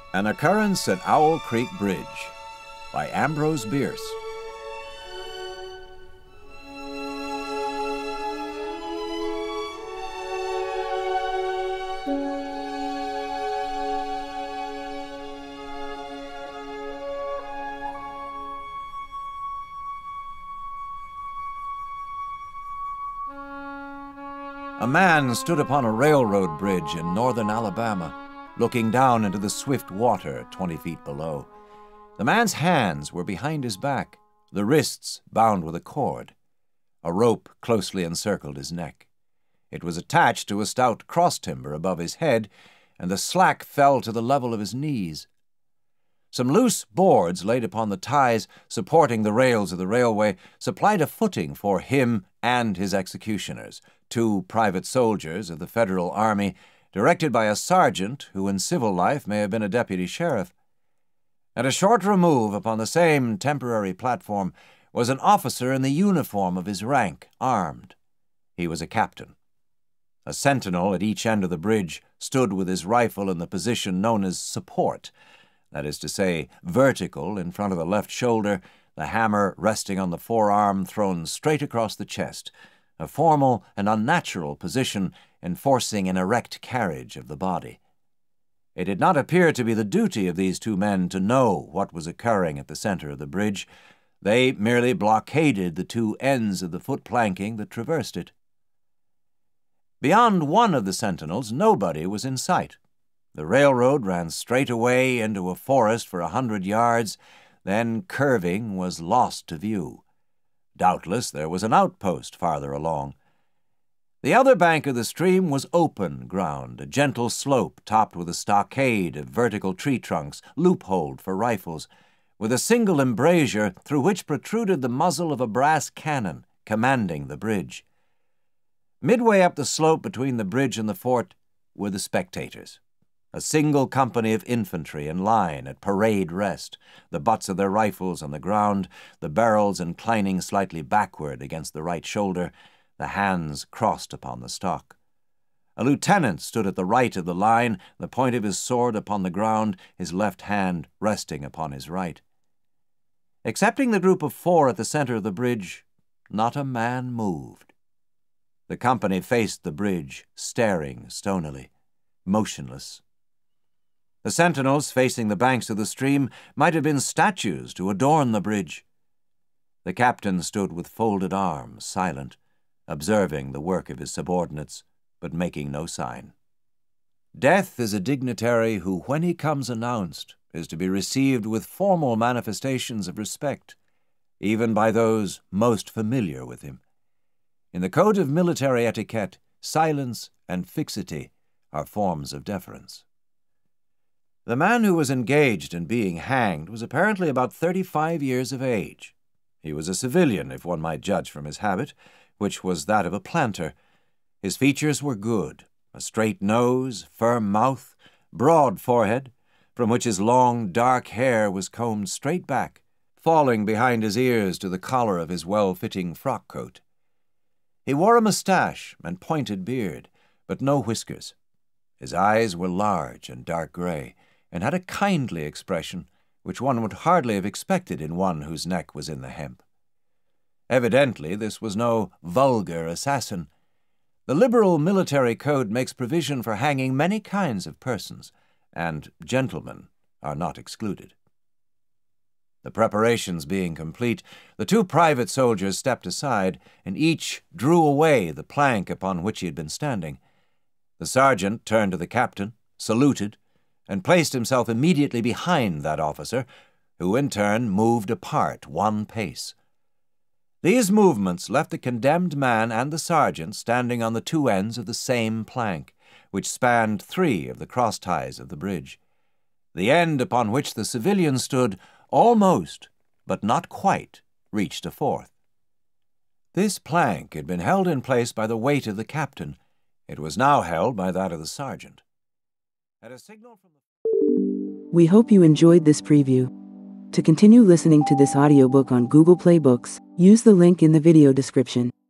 An Occurrence at Owl Creek Bridge by Ambrose Bierce. A man stood upon a railroad bridge in northern Alabama, looking down into the swift water 20 feet below. The man's hands were behind his back, the wrists bound with a cord. A rope closely encircled his neck. It was attached to a stout cross-timber above his head, and the slack fell to the level of his knees. Some loose boards laid upon the ties supporting the rails of the railway supplied a footing for him and his executioners, 2 private soldiers of the Federal Army, directed by a sergeant who in civil life may have been a deputy sheriff. At a short remove upon the same temporary platform was an officer in the uniform of his rank, armed. He was a captain. A sentinel at each end of the bridge stood with his rifle in the position known as support, that is to say, vertical in front of the left shoulder, the hammer resting on the forearm thrown straight across the chest, a formal and unnatural position enforcing an erect carriage of the body. It did not appear to be the duty of these 2 men to know what was occurring at the center of the bridge. They merely blockaded the 2 ends of the foot planking that traversed it. Beyond one of the sentinels, nobody was in sight. The railroad ran straight away into a forest for 100 yards, then, curving, was lost to view. Doubtless there was an outpost farther along. The other bank of the stream was open ground, a gentle slope topped with a stockade of vertical tree trunks, loopholed for rifles, with a single embrasure through which protruded the muzzle of a brass cannon commanding the bridge. Midway up the slope between the bridge and the fort were the spectators. A single company of infantry in line at parade rest, the butts of their rifles on the ground, the barrels inclining slightly backward against the right shoulder, the hands crossed upon the stock. A lieutenant stood at the right of the line, the point of his sword upon the ground, his left hand resting upon his right. Excepting the group of 4 at the center of the bridge, not a man moved. The company faced the bridge, staring stonily, motionless. The sentinels facing the banks of the stream might have been statues to adorn the bridge. The captain stood with folded arms, silent, observing the work of his subordinates, but making no sign. Death is a dignitary who, when he comes announced, is to be received with formal manifestations of respect, even by those most familiar with him. In the code of military etiquette, silence and fixity are forms of deference. The man who was engaged in being hanged was apparently about 35 years of age. He was a civilian, if one might judge from his habit, which was that of a planter. His features were good, a straight nose, firm mouth, broad forehead, from which his long, dark hair was combed straight back, falling behind his ears to the collar of his well-fitting frock coat. He wore a mustache and pointed beard, but no whiskers. His eyes were large and dark gray, and had a kindly expression which one would hardly have expected in one whose neck was in the hemp. Evidently this was no vulgar assassin. The liberal military code makes provision for hanging many kinds of persons, and gentlemen are not excluded. The preparations being complete, the 2 private soldiers stepped aside, and each drew away the plank upon which he had been standing. The sergeant turned to the captain, saluted, and placed himself immediately behind that officer, who in turn moved apart 1 pace. These movements left the condemned man and the sergeant standing on the 2 ends of the same plank, which spanned 3 of the cross ties of the bridge. The end upon which the civilian stood almost, but not quite, reached a 4th. This plank had been held in place by the weight of the captain. It was now held by that of the sergeant. At a signal from We hope you enjoyed this preview. To continue listening to this audiobook on Google Play Books, use the link in the video description.